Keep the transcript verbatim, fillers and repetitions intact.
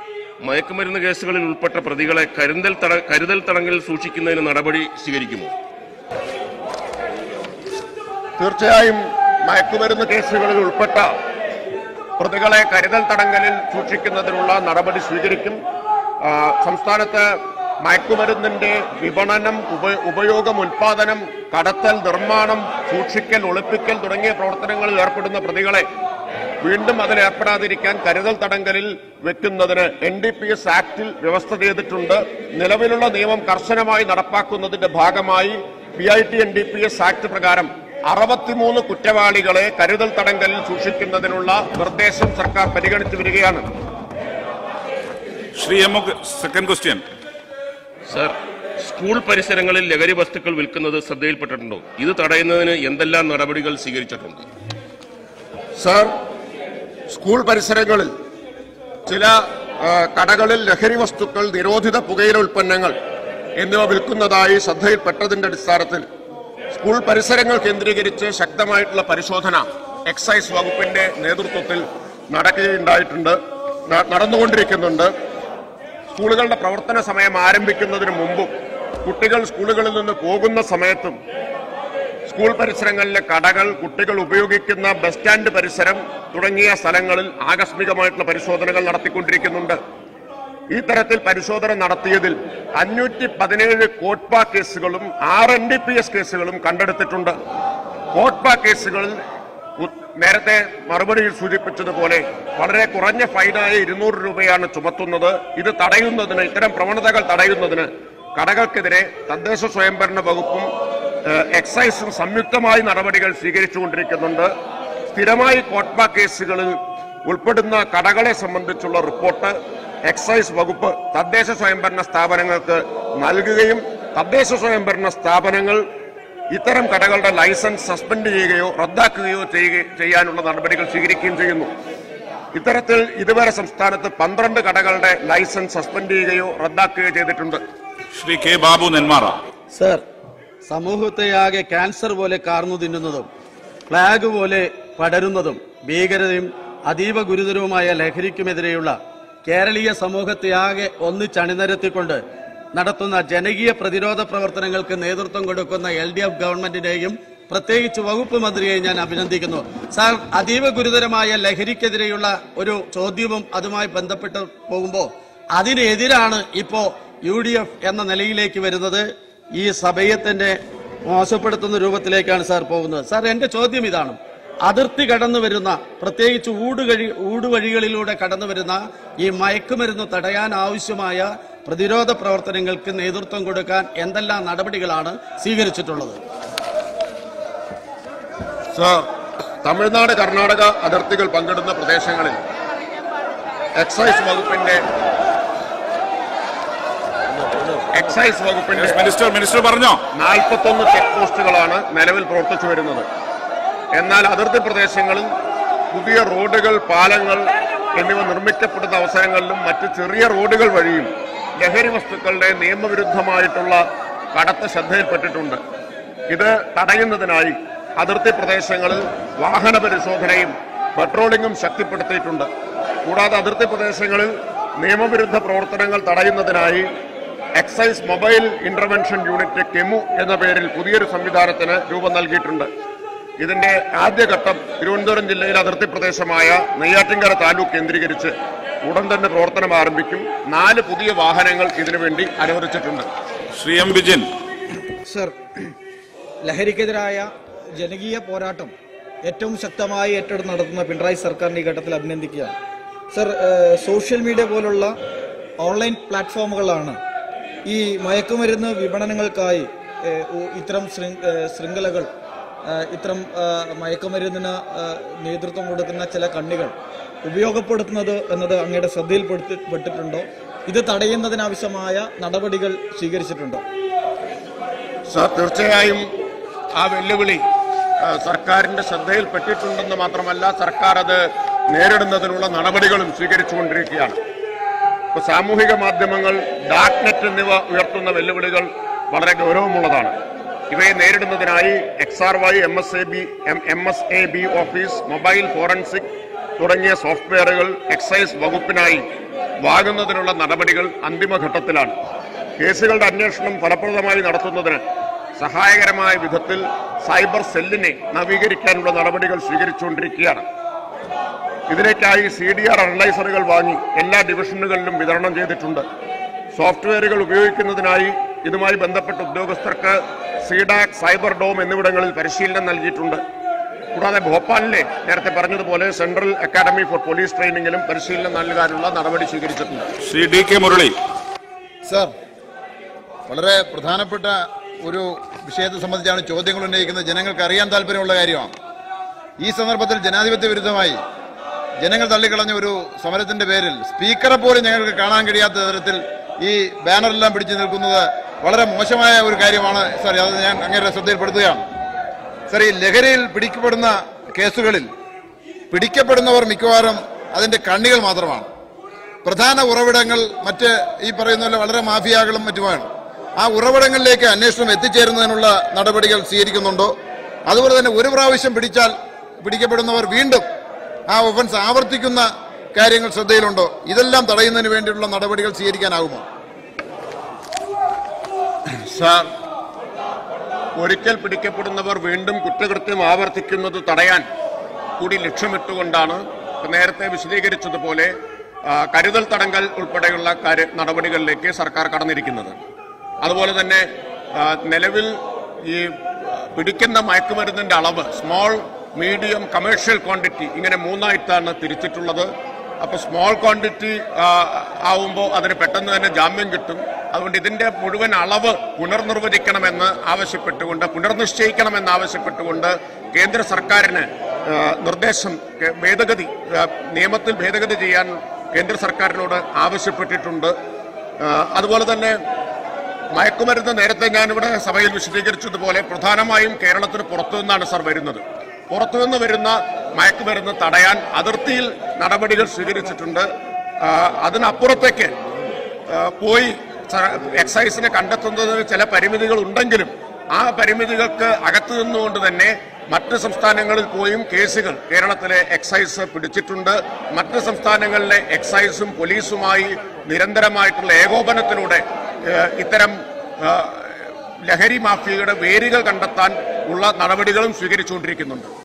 മയക്കുമരുന്ന് കേസുകളിൽ ഉൾപ്പെട്ട പ്രതികളെ കരുതൽ തട കരുതൽ തടങ്കലിൽ സൂക്ഷിക്കുന്നതിന് നടപടി സ്വീകരിക്കുമോ? തീർച്ചയായും മയക്കുമരുന്ന് കേസുകളിൽ ഉൾപ്പെട്ട പ്രതികളെ കരുതൽ തടങ്കലിൽ സൂക്ഷിക്കുന്നതിനുള്ള നടപടി സ്വീകരിക്കും. സംസ്ഥാനത്ത് മയക്കുമരുന്നിന്റെ വിപണനം, ഉപയോഗം, ഉൽപാദനം, കടത്തൽ, നിർമ്മാണം, സൂക്ഷിക്കൽ, ഒളിപ്പിക്കൽ തുടങ്ങിയ പ്രവർത്തനങ്ങളിൽ ഏർപ്പെടുന്ന പ്രതികളെ വീണ്ടും അതിലേർപ്പെടാതിരിക്കാൻ കരുതൽ തടങ്കലിൽ വെക്കുന്നതിന് എൻ ഡി പി എസ് ആക്ടിൽ വ്യവസ്ഥ ചെയ്തിട്ടുണ്ട്. നിലവിലുള്ള നിയമം കർശനമായി നടപ്പാക്കുന്നതിന്റെ ഭാഗമായി P I T N D P S act പ്രകാരം അറുപത്തിമൂന്ന് കുറ്റവാളികളെ കരുതൽ തടങ്കലിൽ സൂക്ഷിക്കുന്നതിനുള്ള നിർദ്ദേശം സർക്കാർ പരിഗണിച്ചു വരികയാണ്. Shri M second question. Sir, school പരിസരങ്ങളിൽ ലഹരി വസ്തുക്കൾ വിൽക്കുന്നത് ശ്രദ്ധയിൽപ്പെട്ടിട്ടുണ്ടോ? ഇത് തടയുന്നതിന് എന്തെല്ലാം നടപടികൾ സ്വീകരിച്ചിട്ടുണ്ട്? സർ, സ്കൂൾ പരിസരങ്ങളിൽ ചില കടകളിൽ ലഹരി വസ്തുക്കൾ, നിരോധിത പുകയില ഉൽപ്പന്നങ്ങൾ എന്നിവ വിൽക്കുന്നതായി ശ്രദ്ധയിൽപ്പെട്ടതിന്റെ അടിസ്ഥാനത്തിൽ സ്കൂൾ പരിസരങ്ങൾ കേന്ദ്രീകരിച്ച് ശക്തമായിട്ടുള്ള പരിശോധന എക്സൈസ് വകുപ്പിന്റെ നേതൃത്വത്തിൽ നടക്കുകയുണ്ടായിട്ടുണ്ട് നടന്നുകൊണ്ടിരിക്കുന്നുണ്ട്. സ്കൂളുകളുടെ പ്രവർത്തന സമയം ആരംഭിക്കുന്നതിന് മുമ്പും കുട്ടികൾ സ്കൂളുകളിൽ നിന്ന് പോകുന്ന സമയത്തും സ്കൂൾ പരിസരങ്ങളിലെ കടകൾ, കുട്ടികൾ ഉപയോഗിക്കുന്ന ബസ് സ്റ്റാൻഡ് പരിസരം തുടങ്ങിയ സ്ഥലങ്ങളിൽ ആകസ്മികമായിട്ടുള്ള പരിശോധനകൾ നടത്തിക്കൊണ്ടിരിക്കുന്നുണ്ട്. ഈ തരത്തിൽ പരിശോധന നടത്തിയതിൽ അഞ്ഞൂറ്റി പതിനേഴ് കോട്ട്പ കേസുകളും ആറ് എൻ ഡി പി എസ് കേസുകളും കണ്ടെടുത്തിട്ടുണ്ട്. കോട്ട്പ കേസുകളിൽ നേരത്തെ മറുപടിയിൽ സൂചിപ്പിച്ചതുപോലെ വളരെ കുറഞ്ഞ ഫൈനായ ഇരുന്നൂറ് രൂപയാണ് ചുമത്തുന്നത്. ഇത് തടയുന്നതിന്, ഇത്തരം പ്രവണതകൾ തടയുന്നതിന് കടകൾക്കെതിരെ തദ്ദേശ സ്വയംഭരണ വകുപ്പും എക്സൈസും സംയുക്തമായി നടപടികൾ സ്വീകരിച്ചുകൊണ്ടിരിക്കുന്നുണ്ട്. സ്ഥിരമായി കോട്ട്പ കേസുകളിൽ ഉൾപ്പെടുന്ന കടകളെ സംബന്ധിച്ചുള്ള റിപ്പോർട്ട് എക്സൈസ് വകുപ്പ് തദ്ദേശ സ്വയംഭരണ സ്ഥാപനങ്ങൾക്ക് നൽകുകയും തദ്ദേശ സ്വയംഭരണ സ്ഥാപനങ്ങൾ ഇത്തരം കടകളുടെ ലൈസൻസ് സസ്പെൻഡ് ചെയ്യുകയോ റദ്ദാക്കുകയോ ചെയ്യാനുള്ള നടപടികൾ സ്വീകരിക്കുകയും ചെയ്യുന്നു. ഇത്തരത്തിൽ ഇതുവരെ സംസ്ഥാനത്ത് പന്ത്രണ്ട് കടകളുടെ ലൈസൻസ് സസ്പെൻഡ് ചെയ്യുകയോ റദ്ദാക്കുകയോ ചെയ്തിട്ടുണ്ട്. ശ്രീ കെ ബാബു നെന്മാറ. സർ, സമൂഹത്തെയാകെ ക്യാൻസർ പോലെ കാർന്നു തിന്നുന്നതും പ്ലാഗ് പോലെ പടരുന്നതും ഭീകരതയും അതീവ ഗുരുതരവുമായ ലഹരിക്കുമെതിരെയുള്ള കേരളീയ സമൂഹത്തെയാകെ ഒന്നിച്ചണിനിരത്തിക്കൊണ്ട് നടത്തുന്ന ജനകീയ പ്രതിരോധ പ്രവർത്തനങ്ങൾക്ക് നേതൃത്വം കൊടുക്കുന്ന എൽ ഡി എഫ് ഗവൺമെന്റിനെയും പ്രത്യേകിച്ച് വകുപ്പ് മന്ത്രിയെയും ഞാൻ അഭിനന്ദിക്കുന്നു. സാർ, അതീവ ഗുരുതരമായ ലഹരിക്കെതിരെയുള്ള ഒരു ചോദ്യവും അതുമായി ബന്ധപ്പെട്ട് പോകുമ്പോൾ അതിനെതിരാണ് ഇപ്പോ യു ഡി എഫ് എന്ന നിലയിലേക്ക് വരുന്നത്. ഈ സഭയെ തന്നെ മോശപ്പെടുത്തുന്ന രൂപത്തിലേക്കാണ് സാർ പോകുന്നത്. സാർ, എന്റെ ചോദ്യം ഇതാണ്. അതിർത്തി കടന്നു വരുന്ന, പ്രത്യേകിച്ച് ഊടുകഴി ഊടുവഴികളിലൂടെ കടന്നു വരുന്ന ഈ മയക്കുമരുന്ന് തടയാൻ ആവശ്യമായ പ്രതിരോധ പ്രവർത്തനങ്ങൾക്ക് നേതൃത്വം കൊടുക്കാൻ എന്തെല്ലാം നടപടികളാണ് സ്വീകരിച്ചിട്ടുള്ളത്? സർ, തമിഴ്നാട്, കർണാടക അതിർത്തികൾ പങ്കിടുന്ന പ്രദേശങ്ങളിൽ എക്സൈസ് വകുപ്പിന്റെ എക്സൈസ് വകുപ്പിന്റെ മിനിസ്റ്റർ മിനിസ്റ്റർ പറഞ്ഞോ നാൽപ്പത്തൊന്ന് ചെക്ക് പോസ്റ്റുകളാണ് നിലവിൽ പ്രവർത്തിച്ചു വരുന്നത്. എന്നാൽ അതിർത്തി പ്രദേശങ്ങളിൽ പുതിയ റോഡുകൾ, പാലങ്ങൾ എന്നിവ നിർമ്മിക്കപ്പെടുന്ന അവസരങ്ങളിലും മറ്റ് ചെറിയ റോഡുകൾ വഴിയും ലഹരി വസ്തുക്കളുടെ നിയമവിരുദ്ധമായിട്ടുള്ള കടത്ത് ശ്രദ്ധയിൽപ്പെട്ടിട്ടുണ്ട്. ഇത് തടയുന്നതിനായി അതിർത്തി പ്രദേശങ്ങളിൽ വാഹന പരിശോധനയും പെട്രോളിംഗും ശക്തിപ്പെടുത്തിയിട്ടുണ്ട്. കൂടാതെ അതിർത്തി പ്രദേശങ്ങളിൽ നിയമവിരുദ്ധ പ്രവർത്തനങ്ങൾ തടയുന്നതിനായി എക്സൈസ് മൊബൈൽ ഇന്റർവെൻഷൻ യൂണിറ്റ് കെമു എന്ന പേരിൽ പുതിയൊരു സംവിധാനത്തിന് രൂപം നൽകിയിട്ടുണ്ട്. ഇതിന്റെ ആദ്യഘട്ടം തിരുവനന്തപുരം ജില്ലയിലെ അതിർത്തി പ്രദേശമായ നെയ്യാറ്റിൻകര താലൂക്ക് കേന്ദ്രീകരിച്ച് ഉടൻ തന്നെ പ്രവർത്തനം ആരംഭിക്കും. നാല് പുതിയ വാഹനങ്ങൾ ഇതിനുവേണ്ടി അനുവദിച്ചിട്ടുണ്ട്. ശ്രീ എം വിജിൻ. സർ, ലഹരിക്കെതിരായ ജനകീയ പോരാട്ടം ഏറ്റവും ശക്തമായി ഏറ്റെടുത്ത് നടത്തുന്ന പിണറായി സർക്കാരിന്റെ ഈ ഘട്ടത്തിൽ അഭിനന്ദിക്കുകയാണ്. സർ, സോഷ്യൽ മീഡിയ പോലുള്ള ഓൺലൈൻ പ്ലാറ്റ്ഫോമുകളാണ് ഈ മയക്കുമരുന്ന് വിപണനങ്ങൾക്കായി ഇത്തരം ശൃംഖലകൾ, ഇത്തരം മയക്കുമരുന്നിന് നേതൃത്വം കൊടുക്കുന്ന ചില കണ്ണികൾ ഉപയോഗപ്പെടുത്തുന്നത് എന്നത് അങ്ങയുടെ ശ്രദ്ധയിൽപ്പെട്ടിട്ടുണ്ടോ? ഇത് തടയുന്നതിനാവശ്യമായ നടപടികൾ സ്വീകരിച്ചിട്ടുണ്ടോ? സർ, തീർച്ചയായും ആ വെല്ലുവിളി സർക്കാരിന്റെ ശ്രദ്ധയിൽപ്പെട്ടിട്ടുണ്ടെന്ന് മാത്രമല്ല, സർക്കാർ അത് നേരിടുന്നതിനുള്ള നടപടികളും സ്വീകരിച്ചുകൊണ്ടിരിക്കുകയാണ്. ഇപ്പൊ സാമൂഹിക മാധ്യമങ്ങൾ, ഡാർക്ക് നെറ്റ് എന്നിവ ഉയർത്തുന്ന വെല്ലുവിളികൾ വളരെ ഗൗരവമുള്ളതാണ്. ഇവയെ നേരിടുന്നതിനായി X R Y, M S A B M S A B office, mobile forensic തുടങ്ങിയ സോഫ്റ്റ്വെയറുകൾ എക്സൈസ് വകുപ്പിനായി വാങ്ങുന്നതിനുള്ള നടപടികൾ അന്തിമഘട്ടത്തിലാണ്. കേസുകളുടെ അന്വേഷണം ഫലപ്രദമായി നടത്തുന്നതിന് സഹായകരമായ വിധത്തിൽ സൈബർ സെല്ലിനെ നവീകരിക്കാനുള്ള നടപടികൾ സ്വീകരിച്ചുകൊണ്ടിരിക്കുകയാണ്. ഇതിലേക്കായി സി ഡി ആർ അനലൈസറുകൾ വാങ്ങി എല്ലാ ഡിവിഷനുകളിലും വിതരണം ചെയ്തിട്ടുണ്ട്. സോഫ്റ്റ്വെയറുകൾ ഉപയോഗിക്കുന്നതിനായി ഇതുമായി ബന്ധപ്പെട്ട ഉദ്യോഗസ്ഥർക്ക് സീഡാക്, സൈബർ ഡോം എന്നിവിടങ്ങളിൽ പരിശീലനം നൽകിയിട്ടുണ്ട്. കൂടാതെ ഭോപ്പാലിലെ നേരത്തെ പറഞ്ഞതുപോലെ സെൻട്രൽ അക്കാദമി ഫോർ പോലീസ് ട്രെയിനിങ്ങിലും പരിശീലനം നൽകാനുള്ള നടപടി സ്വീകരിച്ചിട്ടുണ്ട്. Shri D K Murali. Sir, വളരെ പ്രധാനപ്പെട്ട ഒരു വിഷയത്തെ സംബന്ധിച്ചാണ് ചോദ്യങ്ങൾ ഉന്നയിക്കുന്നത്. ജനങ്ങൾക്ക് അറിയാൻ താല്പര്യമുള്ള കാര്യമാണ്. ഈ സന്ദർഭത്തിൽ ജനാധിപത്യ വിരുദ്ധമായി ജനങ്ങൾ തള്ളിക്കളഞ്ഞ ഒരു സമരത്തിന്റെ പേരിൽ സ്പീക്കറെ പോലും ഞങ്ങൾക്ക് കാണാൻ കഴിയാത്ത തരത്തിൽ ഈ ബാനറെല്ലാം പിടിച്ചു നിൽക്കുന്നത് വളരെ മോശമായ ഒരു കാര്യമാണ് സർ. അത് ഞാൻ അങ്ങേരുടെ ശ്രദ്ധയിൽപ്പെടുത്തുകയാണ്. സർ, ഈ ലഹരിയിൽ പിടിക്കപ്പെടുന്ന കേസുകളിൽ പിടിക്കപ്പെടുന്നവർ മിക്കവാറും അതിന്റെ കണ്ണികൾ മാത്രമാണ്. പ്രധാന ഉറവിടങ്ങൾ മറ്റ് ഈ പറയുന്ന പോലെ വളരെ മാഫിയകളും മറ്റുമാണ്. ആ ഉറവിടങ്ങളിലേക്ക് അന്വേഷണം എത്തിച്ചേരുന്നതിനുള്ള നടപടികൾ സ്വീകരിക്കുന്നുണ്ടോ? അതുപോലെ തന്നെ ഒരു പ്രാവശ്യം പിടിച്ചാൽ പിടിക്കപ്പെടുന്നവർ വീണ്ടും ആ ഒഫൻസ് ആവർത്തിക്കുന്ന കാര്യങ്ങൾ ശ്രദ്ധയിലുണ്ടോ? ഇതെല്ലാം തടയുന്നതിന് വേണ്ടിയുള്ള നടപടികൾ സ്വീകരിക്കാനാകുമോ? സാർ, ഒരിക്കൽ പിടിക്കപ്പെടുന്നവർ വീണ്ടും കുറ്റകൃത്യം ആവർത്തിക്കുന്നത് തടയാൻ കൂടി ലക്ഷ്യമിട്ടുകൊണ്ടാണ് നേരത്തെ വിശദീകരിച്ചതുപോലെ കരുതൽ തടങ്കൽ ഉൾപ്പെടെയുള്ള കാര്യ നടപടികളിലേക്ക് സർക്കാർ കടന്നിരിക്കുന്നത്. അതുപോലെ തന്നെ നിലവിൽ ഈ പിടിക്കുന്ന മയക്കുമരുന്നിന്റെ അളവ് സ്മോൾ, മീഡിയം, കമേഴ്ഷ്യൽ ക്വാണ്ടിറ്റി ഇങ്ങനെ മൂന്നായിട്ടാണ് തിരിച്ചിട്ടുള്ളത്. അപ്പോൾ സ്മോൾ ക്വാണ്ടിറ്റി ആവുമ്പോൾ അതിന് പെട്ടെന്ന് തന്നെ ജാമ്യം കിട്ടും. അതുകൊണ്ട് ഇതിന്റെ മുഴുവൻ അളവ് പുനർനിർവചിക്കണമെന്ന് ആവശ്യപ്പെട്ടുകൊണ്ട് പുനർനിശ്ചയിക്കണമെന്ന് ആവശ്യപ്പെട്ടുകൊണ്ട് കേന്ദ്ര സർക്കാരിന് നിർദ്ദേശം ഭേദഗതി നിയമത്തിൽ ഭേദഗതി ചെയ്യാൻ കേന്ദ്ര സർക്കാരിനോട് ആവശ്യപ്പെട്ടിട്ടുണ്ട്. അതുപോലെ തന്നെ മയക്കുമരുന്ന് നേരത്തെ ഞാനിവിടെ സഭയിൽ വിശദീകരിച്ചതുപോലെ പ്രധാനമായും കേരളത്തിന് പുറത്തു നിന്നാണ് സർ വരുന്നത്. പുറത്തുനിന്ന് വരുന്ന മയക്കുമരുന്ന് തടയാൻ അതിർത്തിയിൽ നടപടികൾ സ്വീകരിച്ചിട്ടുണ്ട്. അതിനപ്പുറത്തേക്ക് പോയി എക്സൈസിനെ കണ്ടെത്തുന്നതിന് ചില പരിമിതികൾ ഉണ്ടെങ്കിലും ആ പരിമിതികൾക്ക് അകത്തു നിന്നുകൊണ്ട് തന്നെ മറ്റ് സംസ്ഥാനങ്ങളിൽ പോയും കേസുകൾ കേരളത്തിലെ എക്സൈസ് പിടിച്ചിട്ടുണ്ട്. മറ്റ് സംസ്ഥാനങ്ങളിലെ എക്സൈസും പോലീസുമായി നിരന്തരമായിട്ടുള്ള ഏകോപനത്തിലൂടെ ഇത്തരം ലഹരി മാഫിയയുടെ വേരുകൾ കണ്ടെത്താൻ ഉള്ള നടപടികളും സ്വീകരിച്ചുകൊണ്ടിരിക്കുന്നുണ്ട്.